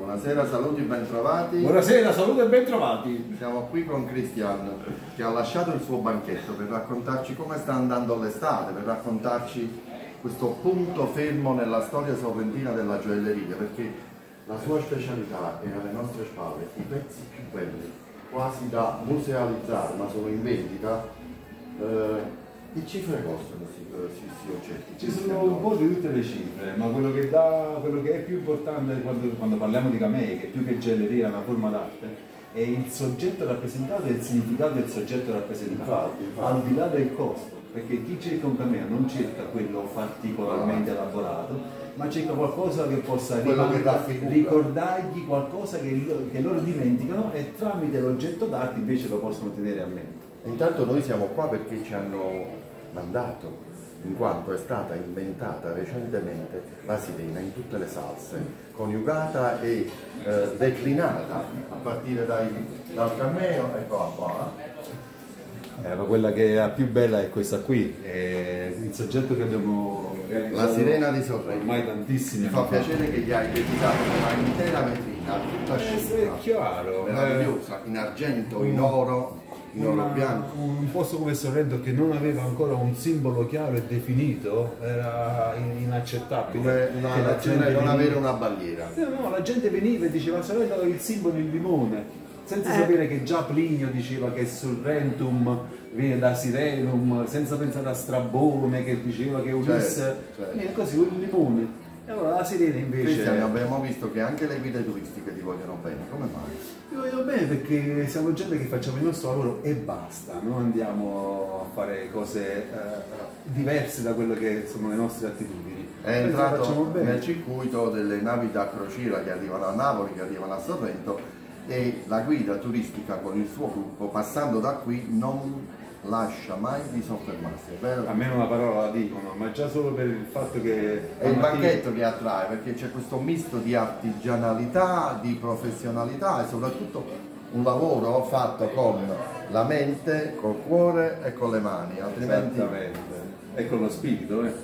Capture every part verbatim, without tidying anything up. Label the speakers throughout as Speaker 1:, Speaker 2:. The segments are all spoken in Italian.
Speaker 1: Buonasera, saluti, bentrovati.
Speaker 2: Buonasera, saluti e bentrovati.
Speaker 1: Siamo qui con Cristian che ha lasciato il suo banchetto per raccontarci come sta andando l'estate, per raccontarci questo punto fermo nella storia sorrentina della gioielleria, perché la sua specialità è alle nostre spalle, i pezzi più belli, quasi da musealizzare, ma sono in vendita. Eh, che cifre costano questi oggetti?
Speaker 2: Ci sono un po' di tutte le cifre, ma quello che, dà, quello che è più importante quando, quando parliamo di camei, che più che gioielleria è una forma d'arte, è il soggetto rappresentato e il significato del soggetto rappresentato, infatti, infatti. Al di là del costo, perché chi cerca un cameo non cerca quello particolarmente elaborato, ma cerca qualcosa che possa che ricordargli qualcosa che, che loro dimenticano e tramite l'oggetto d'arte invece lo possono tenere a mente.
Speaker 1: Intanto noi siamo qua perché ci hanno mandato, in quanto è stata inventata recentemente la sirena in tutte le salse, coniugata e eh, declinata a partire dai, dal cameo, eccola qua.
Speaker 2: Eh, ma quella che è la più bella è questa qui, è il soggetto che abbiamo realizzato.
Speaker 1: La sirena di Sorrento.
Speaker 2: Ormai tantissimi.
Speaker 1: Mi fa piacere che gli hai dedicato una intera vetrina, tutta
Speaker 2: scena, è chiaro,
Speaker 1: meravigliosa, in argento, in oro.
Speaker 2: Una, un posto come Sorrento che non aveva ancora un simbolo chiaro e definito era inaccettabile.
Speaker 1: Una, una nazione non avere una bandiera.
Speaker 2: No, no, la gente veniva e diceva Sorrento aveva il simbolo il limone, senza eh. sapere che già Plinio diceva che Sorrentum viene da Sirenum, senza pensare a Strabone che diceva che Ulisse, certo, certo. Viene così un limone. E allora la sirena invece...
Speaker 1: Cristian, abbiamo visto che anche le guide turistiche ti vogliono bene, come mai?
Speaker 2: Ti vogliono bene perché siamo gente che facciamo il nostro lavoro e basta, non andiamo a fare cose eh, diverse da quello che sono le nostre attitudini.
Speaker 1: È entrato nel circuito delle navi da crociera che arrivano a Napoli, che arrivano a Sorrento, e la guida turistica con il suo gruppo, passando da qui, non lascia mai di soffermarsi, è vero?
Speaker 2: A me una parola la dicono, ma già solo per il fatto che...
Speaker 1: È il banchetto che attrae, perché c'è questo misto di artigianalità, di professionalità e soprattutto un lavoro fatto con la mente, col cuore e con le mani, altrimenti...
Speaker 2: Esattamente, e con lo spirito. Eh.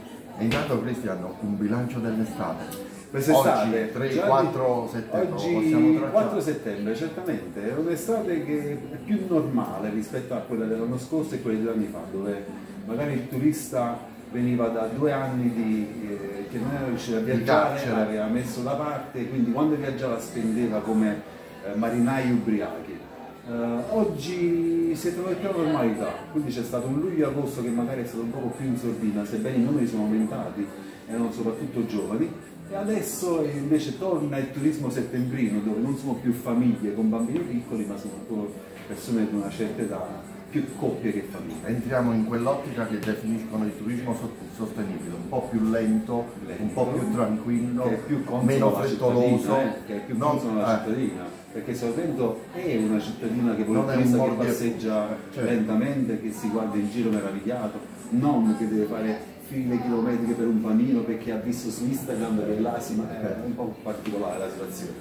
Speaker 1: E intanto Cristian, un bilancio dell'estate.
Speaker 2: Quest'estate,
Speaker 1: tre quattro settembre,
Speaker 2: oggi quattro settembre, certamente, è un'estate che è più normale rispetto a quella dell'anno scorso e quella di due anni fa, dove magari il turista veniva da due anni di, eh, che non era riuscito a viaggiare, aveva messo da parte, quindi quando viaggiava spendeva come eh, marinai ubriachi. Uh, oggi si è trovato più la normalità, quindi c'è stato un luglio-agosto che magari è stato un po' più in sordina, sebbene i numeri sono aumentati, erano soprattutto giovani. E adesso invece torna il turismo settembrino, dove non sono più famiglie con bambini piccoli, ma sono persone di una certa età, più coppie che famiglie.
Speaker 1: Entriamo in quell'ottica che definiscono il turismo sostenibile, un po' più lento, lento un po' più tranquillo,
Speaker 2: che è più
Speaker 1: meno frettoloso,
Speaker 2: eh, che è più consono alla eh. cittadina, perché Sorrento è una cittadina che vuole un turista che passeggia certo. lentamente, che si guarda in giro meravigliato, non che deve fare file chilometriche per un panino perché ha visto su Instagram che l'asima è un po' particolare la situazione.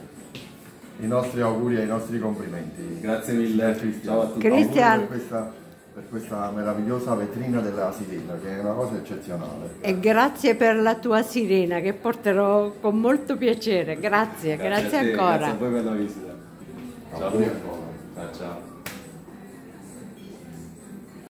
Speaker 1: I nostri auguri e i nostri complimenti.
Speaker 2: Grazie mille, ciao a tutti.
Speaker 3: Cristian.
Speaker 1: Per questa, per questa meravigliosa vetrina della sirena, che è una cosa eccezionale.
Speaker 3: E grazie per la tua sirena che porterò con molto piacere. Grazie, grazie, grazie
Speaker 2: a te,
Speaker 3: ancora.
Speaker 2: Grazie a voi per la visita.
Speaker 1: Ciao.
Speaker 2: Ciao. Ciao.